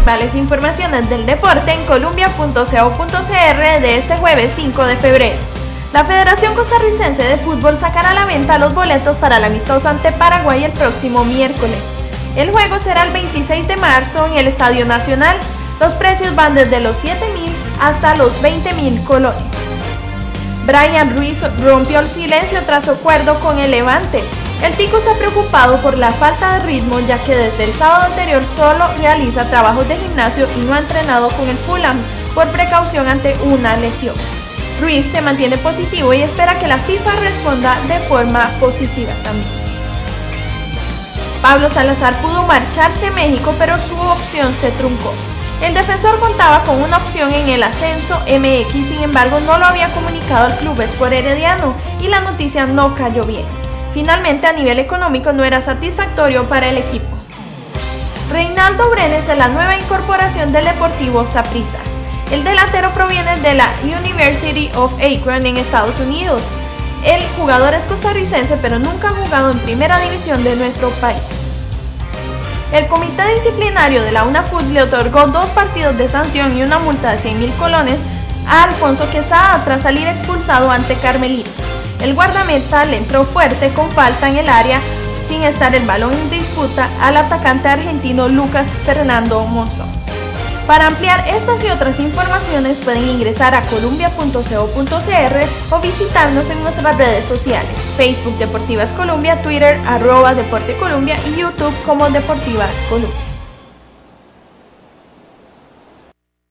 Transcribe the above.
principales informaciones del deporte en columbia.co.cr de este jueves 5 de febrero. La Federación Costarricense de Fútbol sacará a la venta los boletos para el amistoso ante Paraguay el próximo miércoles. El juego será el 26 de marzo en el Estadio Nacional. Los precios van desde los 7.000 hasta los 20.000 colones. Brian Ruiz rompió el silencio tras su acuerdo con el Levante. El tico está preocupado por la falta de ritmo, ya que desde el sábado anterior solo realiza trabajos de gimnasio y no ha entrenado con el Fulham por precaución ante una lesión. Ruiz se mantiene positivo y espera que la FIFA responda de forma positiva también. Pablo Salazar pudo marcharse a México, pero su opción se truncó. El defensor contaba con una opción en el ascenso MX, sin embargo no lo había comunicado al club Sport Herediano y la noticia no cayó bien. Finalmente, a nivel económico no era satisfactorio para el equipo. Reinaldo Brenes es la nueva incorporación del Deportivo Saprissa. El delantero proviene de la University of Akron en Estados Unidos. El jugador es costarricense, pero nunca ha jugado en primera división de nuestro país. El comité disciplinario de la UNAFUT le otorgó 2 partidos de sanción y una multa de 100.000 colones a Alfonso Quesada tras salir expulsado ante Carmelita. El guardameta le entró fuerte con falta en el área sin estar el balón en disputa al atacante argentino Lucas Fernando Monzón. Para ampliar estas y otras informaciones pueden ingresar a columbia.co.cr o visitarnos en nuestras redes sociales: Facebook Deportivas Colombia, Twitter @Deporte Colombia y YouTube como Deportivas Colombia.